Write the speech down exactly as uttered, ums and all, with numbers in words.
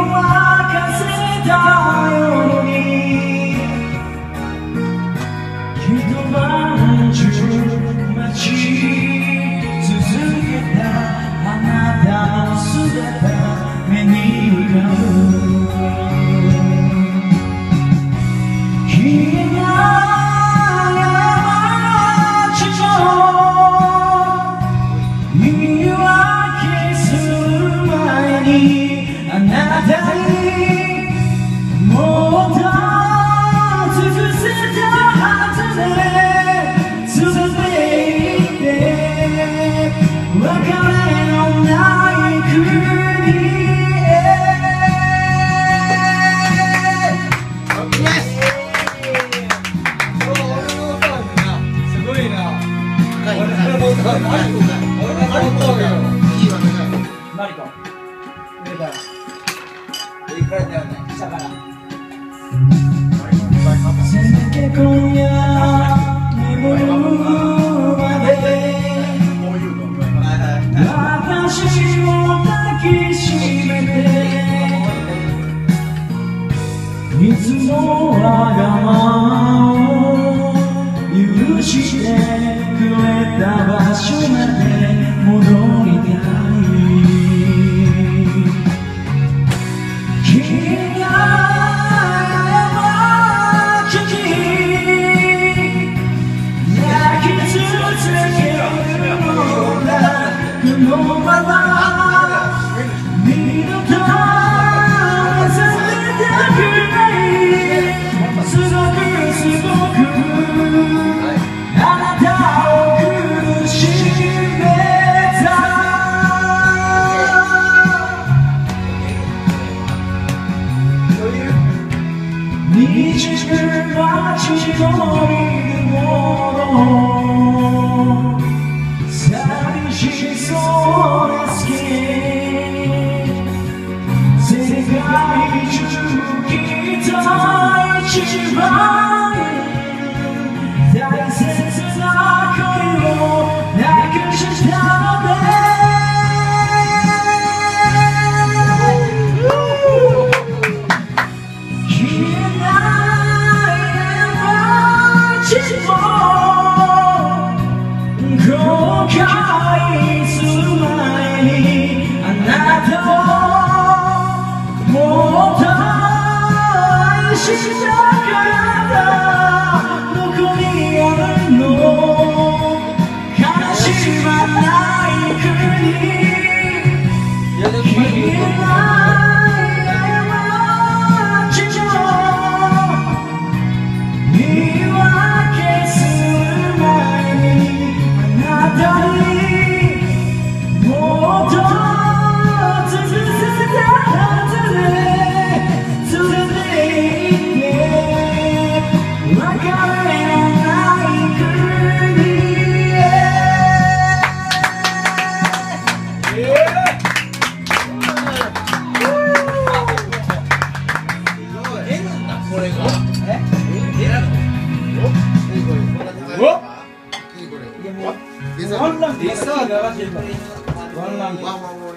せたように一晩中待ち続けたあなたの姿目に浮かぶ消えない街の言い訳する前にあなたにもっと尽くせたはずで連れて行って別れのない国へすごいな。俺の歌はマリコだ。俺のマリコだよ。いいわね。 マリコ上から上からだよね。 下からせめて今夜眠るまで私を抱きしめていつもわがままを許してくれた場所まで戻りたい君が過ちに泣き続けるのだこのまま二度とさせたくないすごくすごくあなたを苦しめた虹る街のリズム寂しそうな好き世界中きっと一番大切な恋をなくしたので消えない街も後悔する前にあなたをもっと愛したからどこにあるの悲しまない国消えない街も言い訳する前にあなたにもっと尽くせたはずで連れて行って別れのない国へ出るんだこれが。え？出るの？ お？ いいこれ。 ワンランクディスターが上がってるから。 ワンランクワンワンワン。